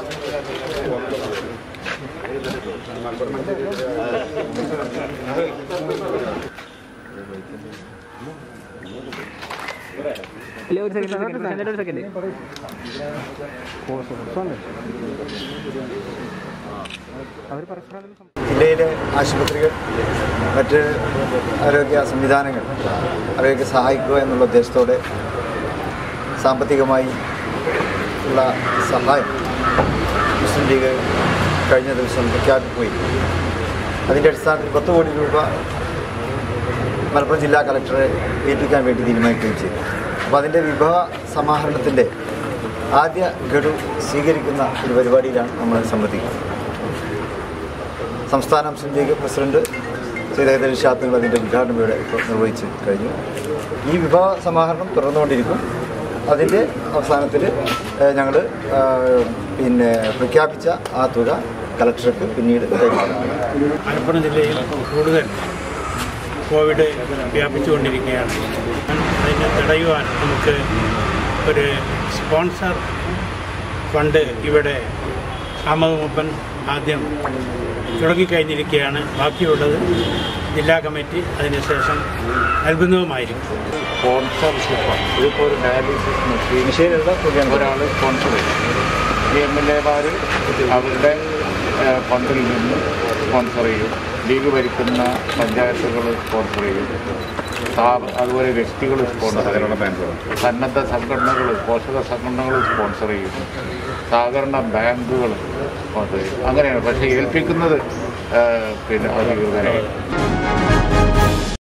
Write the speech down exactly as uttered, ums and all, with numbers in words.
ജില്ലയിലെ ആശുപത്രികൾ മറ്റ് ആരോഗ്യ സംവിധാനങ്ങൾ അവയൊക്കെ സഹായിക്കുക എന്നുള്ള ഉദ്ദേശത്തോടെ സാമ്പത്തികമായി ഉള്ള സഹായം മുസ്ലിം ലീഗ് കഴിഞ്ഞ ദിവസം പ്രഖ്യാപിക്കുകയും അതിൻ്റെ അടിസ്ഥാനത്തിൽ പത്ത് കോടി രൂപ മലപ്പുറം ജില്ലാ കളക്ടറെ ഏൽപ്പിക്കാൻ വേണ്ടി തീരുമാനിക്കുകയും ചെയ്തു. അപ്പോൾ അതിൻ്റെ വിഭവ സമാഹരണത്തിൻ്റെ ആദ്യ ഗഡു സ്വീകരിക്കുന്ന ഒരു പരിപാടിയിലാണ് നമ്മൾ സംബന്ധിക്കുന്നത്. സംസ്ഥാന മുസ്ലിം ലീഗ് പ്രസിഡന്റ് സയ്യിദ് ഇർഷാദ് തങ്ങൾ അതിൻ്റെ ഉദ്ഘാടനം ഇവിടെ ഇപ്പോൾ നിർവഹിച്ച് കഴിഞ്ഞു. ഈ വിഭവ സമാഹരണം തുടർന്നുകൊണ്ടിരിക്കും. അതിൻ്റെ അവസാനത്തിൽ ഞങ്ങൾ പിന്നെ പ്രഖ്യാപിച്ച ആ തുക കളക്ടർക്ക് പിന്നീട് കൈമാറും. മലപ്പുറം ജില്ലയിൽ കൂടുതൽ കോവിഡ് വ്യാപിച്ചുകൊണ്ടിരിക്കുകയാണ്. അതിനെ തടയുവാൻ നമുക്ക് ഒരു സ്പോൺസർ ഫണ്ട് ഇവിടെ അഹമ്മദ് മൂപ്പൻ ആദ്യം തുടങ്ങിക്കഴിഞ്ഞിരിക്കുകയാണ്. ബാക്കിയുള്ളത് ജില്ലാ കമ്മിറ്റി അതിനുശേഷം നൽകുന്നതുമായിരിക്കും. സ്പോൺസർഷിപ്പാണ്. ഇതിപ്പോൾ ഒരു ഡയാലിസിസ് മെഷീനുള്ള ഒരാൾ സ്പോൺസർ ചെയ്യും. ഈ എം എൽ എമാർ അവരുടെ ഫണ്ടിൽ നിന്ന് സ്പോൺസർ ചെയ്യും. ലീഗ് ഭരിക്കുന്ന പഞ്ചായത്തുകൾ സ്പോൺസർ ചെയ്യും. അതുപോലെ വ്യക്തികൾ സ്പോൺസർ ചെയ്യും. സന്നദ്ധ സംഘടനകൾ, പോഷക സംഘടനകൾ സ്പോൺസർ ചെയ്യും. സഹകരണ ബാങ്കുകൾ സ്പോൺസർ ചെയ്യും. അങ്ങനെയാണ്. പക്ഷേ ഏൽപ്പിക്കുന്നത് പിന്നെ അധികൃതരായി.